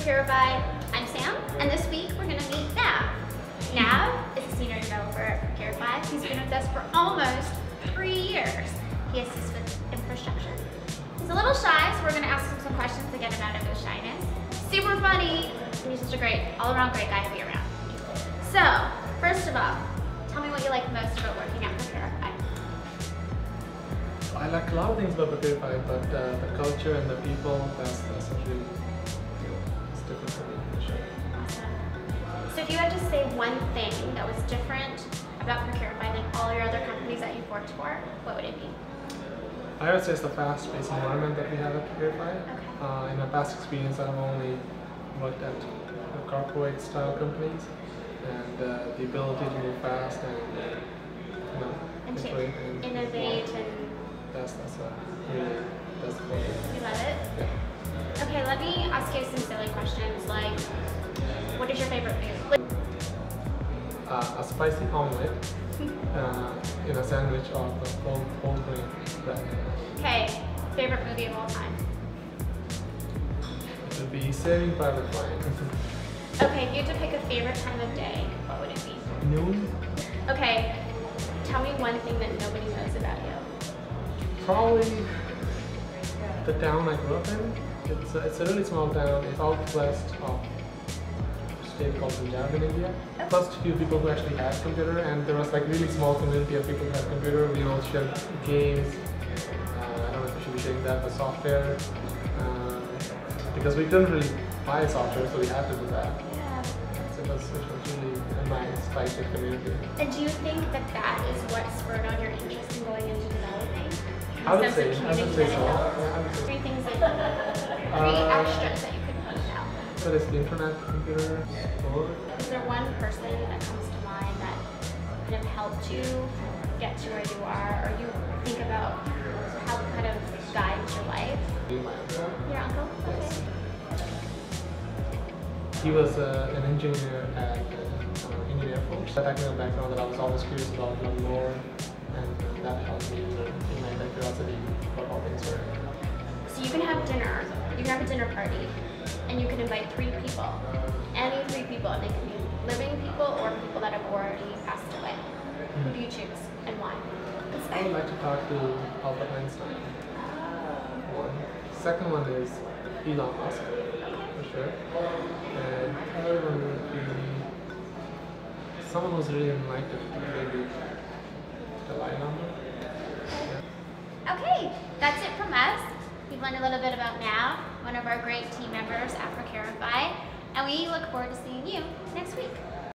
Procurify. I'm Sam, and this week we're going to meet Nav. Nav is a senior developer at Procurify. He's been with us for almost 3 years. He assists with infrastructure. He's a little shy, so we're going to ask him some questions to get him out of his shyness. Super funny, and he's just a great, all-around great guy to be around. So, first of all, tell me what you like most about working at Procurify. I like a lot of things about Procurify, but the culture and the people, that's really it's different for me, for sure. Awesome. So if you had to say one thing that was different about Procurify than all your other companies that you've worked for, what would it be? I would say it's the fast-paced environment that we have at Procurify. Okay. In my past experience, I've only worked at corporate-style companies, and the ability to move fast and And to iterate and innovate and... that's really that's the focus. You love it? Yeah. Okay, let me ask you some silly questions like, what is your favorite food? A spicy omelet in a sandwich of whole grain bread. Okay, favorite movie of all time? It would be Saving Private Ryan. Okay, if you had to pick a favorite time of day, what would it be? Noon? Okay, tell me one thing that nobody knows about you. Probably the town I grew up in. It's a really small town. It's southwest of a state called Punjab in India. First few people who actually had computer, and there was like really small community of people who had computer. We all shared games. I don't know if we should be sharing that, but software. Because we couldn't really buy software, so we had to do that. Yeah. So it was really a nice, tight community. And do you think that that is what spurred on your interest in going into developing? I would say so. Three things that, three extras that you could point out. So there's the internet, computer, board. Is there one person that comes to mind that kind of helped you get to where you are, or you think about how kind of guides your life? My uncle. Your uncle? Yes. Okay. He was an engineer at Indian Air Force. The technical background that I was always curious about, learn more, and that helped me in my curiosity about how things work. So you can have dinner, you can have a dinner party, and you can invite 3 people. Any 3 people, and they can be living people or people that have already passed away. Who do you choose, and why? I would like to talk to Albert Einstein. One. Second one is Elon Musk, for sure. And third one would be someone who's really enlightened, maybe the line number. Yeah. Okay, that's it from us. We've learned a little bit about Nav, one of our great team members at Procurify, and we look forward to seeing you next week.